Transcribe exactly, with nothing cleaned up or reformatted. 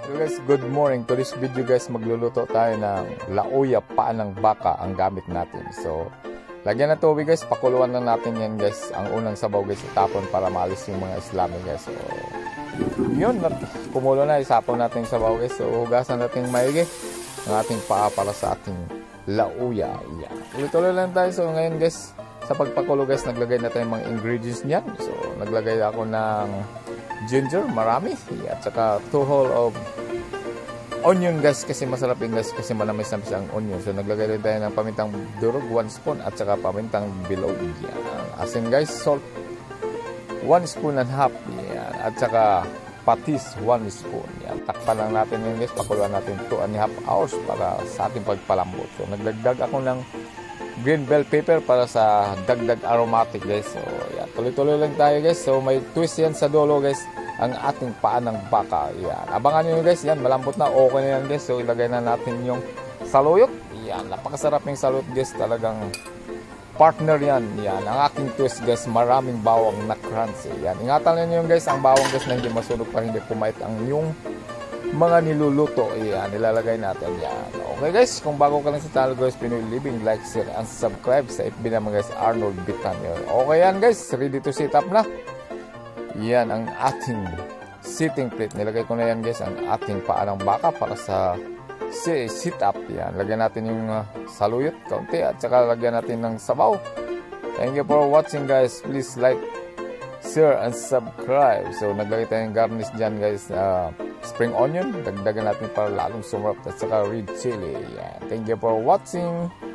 So guys, good morning. To this video guys, magluluto tayo ng lauya, paa ng baka ang gamit natin. So, lagyan na tubig guys, pakuluan na natin yan guys. Ang unang sabaw guys, itapon para maalis yung mga islami guys. So, yun, kumulo na, isapon natin yung sabaw guys. So, hugasan natin maigi ang ating paa para sa ating lauya. Yan. Tuloy-tuloy lang tayo. So, ngayon guys, sa pagpakulo guys, naglagay na tayo mga ingredients niyan. So, naglagay ako ng ginger, marami, at saka two whole of onion guys, kasi masarap yung guys, kasi manamis-namis ang onion. So naglagay rin tayo ng pamintang durog, one spoon, at saka pamintang bilog. Yan. Asin guys, salt, one spoon and half. Yan. At saka patis, one spoon. Yan. Takpan lang natin yun guys, pakuluan natin two and a half hours para sa ating pagpalambot. So naglagdag ako ng green bell pepper para sa dagdag aromatic guys. So yan, tuloy-tuloy lang tayo guys. So may twist yan sa dulo guys, ang ating paa ng baka. Yan, abangan nyo guys, yan, malambot na, okay na yan guys. So ilagay na natin yung saluyot. Yan, napakasarap yung saluyot guys, talagang partner yan. Yan, ang aking twist guys, maraming bawang na crunchy. Yan, ingatan nyo guys, ang bawang guys na hindi masunog para hindi pumait ang yung mga niluluto. Yan, nilalagay natin yan. Okay guys, kung bago ka lang sa channel guys, Pinoy Living, like, share, and subscribe sa F B naman guys, Arnold Bitanyo. Okay yan guys, ready to sit up na. Yan ang ating sitting plate. Nilagay ko na yan guys, ang ating paa ng baka para sa sit up. Yan, lagyan natin yung uh, saluyot, kaunti, at saka lagyan natin ng sabaw. Thank you for watching guys. Please like, share, and subscribe. So naglagay tayong garnish dyan guys, uh, spring onion, dagdagan natin para lalong sumarap, at saka red chili. Yan. Thank you for watching.